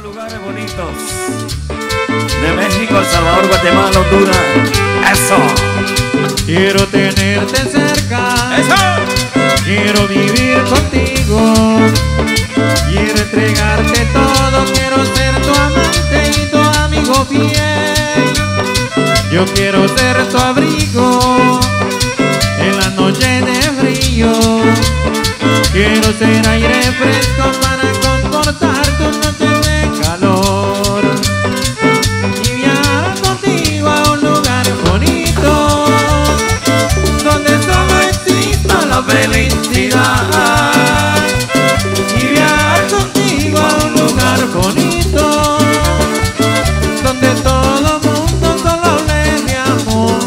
lugares bonitos de México, El Salvador, Guatemala, Honduras. ¡Eso! Quiero tenerte cerca. ¡Eso! Quiero vivir contigo. Quiero entregarte todo. Quiero ser tu amante y tu amigo fiel. Yo quiero ser tu abrigo en la noche de frío. Quiero ser aire fresco para confortar tus noches de calor y viajar contigo a un lugar bonito donde solo exista la felicidad. Y viajar contigo a un lugar bonito donde todo mundo solo hable de amor.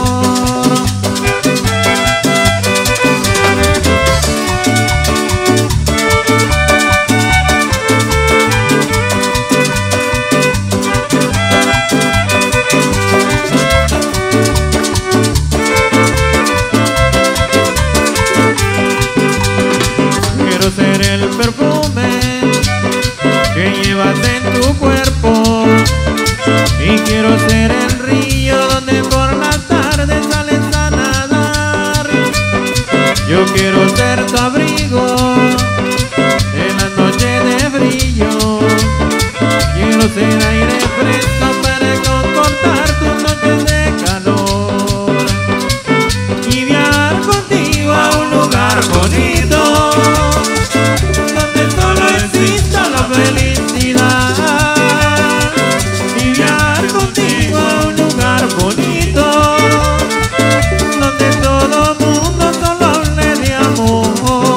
Quiero ser el perfume que llevas en tu cuerpo y quiero ser el río donde por las tardes sales a nadar. Yo quiero ser tu abrigo en la noche de frío. Quiero ser aire fresco para confortar tus noches de calor y viajar contigo a un lugar bonito donde solo exista la felicidad. Y viajar contigo a un lugar bonito donde todo mundo solo hable de amor.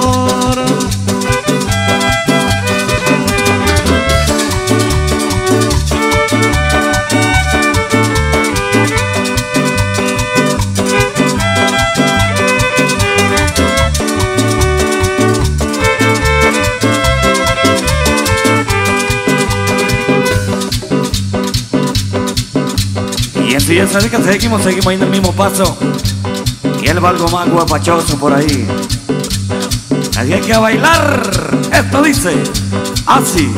Y eso ya sabes que seguimos ahí en el mismo paso. Y él va algo más guapachoso por ahí. Así hay que bailar. Esto dice así.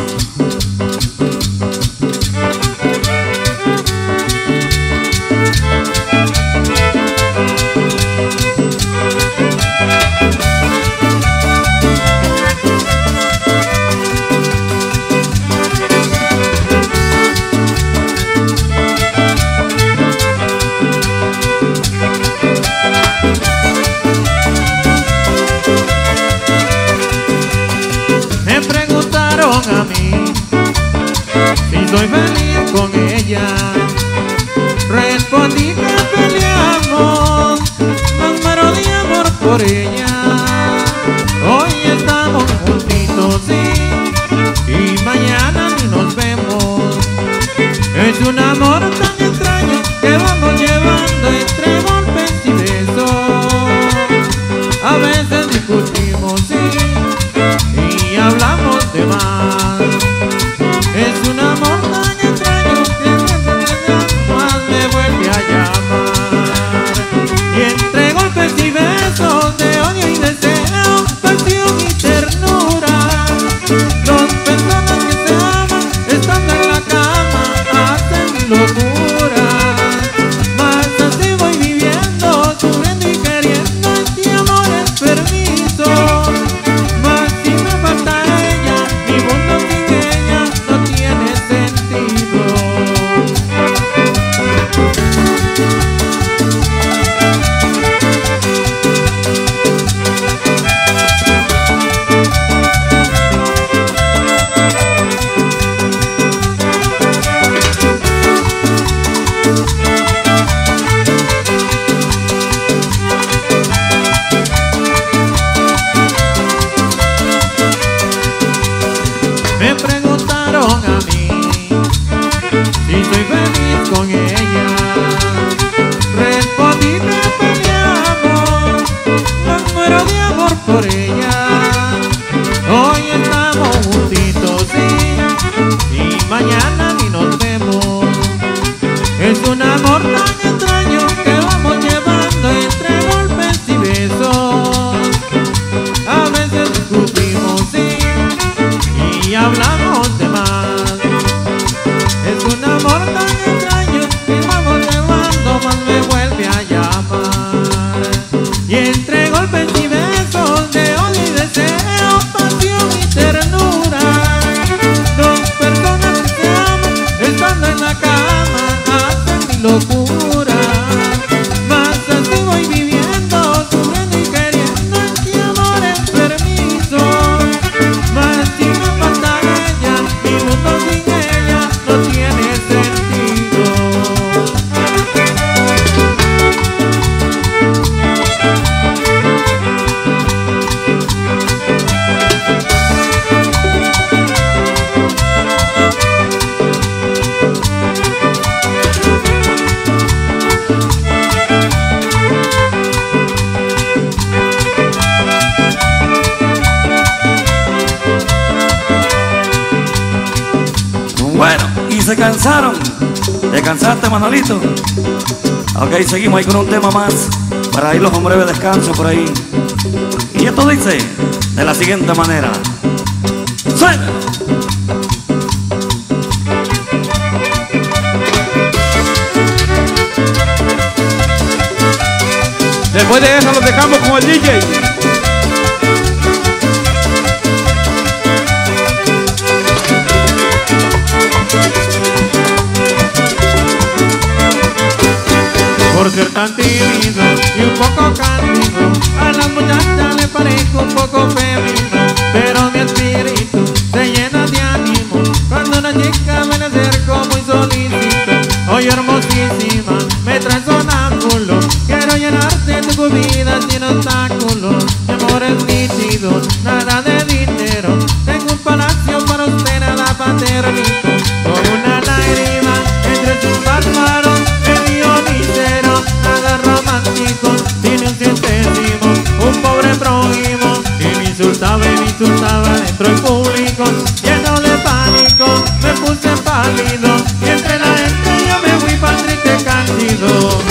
Me preguntaron a mí si soy feliz con ella. Respondí que peleamos, nos muero de amor por ella. Hoy estamos juntitos, sí, y mañana ni nos vemos. Es un amor tan extraño que vamos llevando entre golpes y besos. A veces discutimos, sí, y hablamos de más. Es un amor tan extraño que más me vuelve a llamar. Y entre golpes y besos de odio y deseo, pasión y ternura, dos personas que se aman estando en la cama hacen locura. Más así voy viviendo, sufriendo y queriendo este amor es permiso. Más si me falta ella, mi mundo sin ella no tiene sentido. Me preguntaron a mí si soy feliz con ella. Respondí que peleamos, nos muero de amor por ella. Hoy estamos juntitos, sí, y mañana ni nos vemos. Es un amor tan extraño que vamos llevando entre golpes y besos. A veces discutimos, sí, y hablamos de más. Bueno, y se cansaron. ¿Te cansaste, Manolito? Ok, seguimos ahí con un tema más para irlos a un breve descanso por ahí. Y esto dice de la siguiente manera. ¡Suena! Después de eso los dejamos con el DJ. Por ser tan tímido y un poco cándido, a la muchacha le parezco un poco femenino, pero mi espíritu se llena de ánimo cuando una chica me le acerco muy solícito. Oye, hermosísima, me traes sonámbulo, quiero llenarte tu vida sin obstáculos. Mi amor es nítido, nada de dinero, tengo un palacio para usted, nada paternito. Con una lágrima entre sus bárbaros, me dio misero, nada romántico, tiene un centésimo, un pobre prójimo, y me insultaba dentro del público, lleno de pánico, me puse pálido, y entre la gente yo me fui pa'l triste cándido.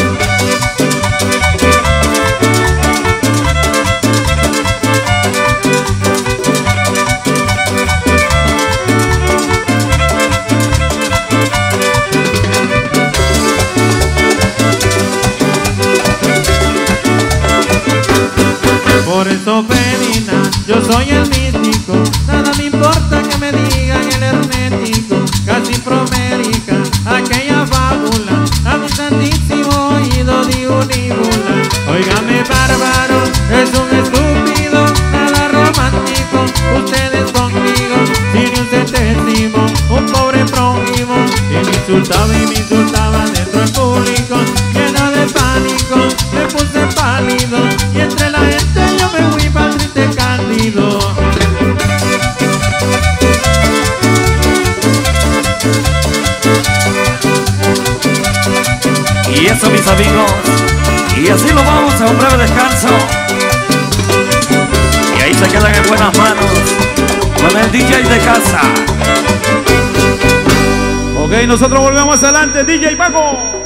Por eso, femina, yo soy el místico, nada me importa que me digan el hermético, casi promérica, aquella fábula, a mi santísimo oído di uníbula. Óigame, bárbaro, es un estúpido, nada romántico, ustedes conmigo, sin un centésimo, un pobre prójimo, y me insultaba dentro del público, lleno de pánico, me puse pálido, y entre la gente yo me fui pa'l triste cándido. Y eso, mis amigos, y así lo vamos a un breve descanso. Y ahí se quedan en buenas manos con el DJ de casa. Ok, nosotros volvemos adelante, DJ Paco.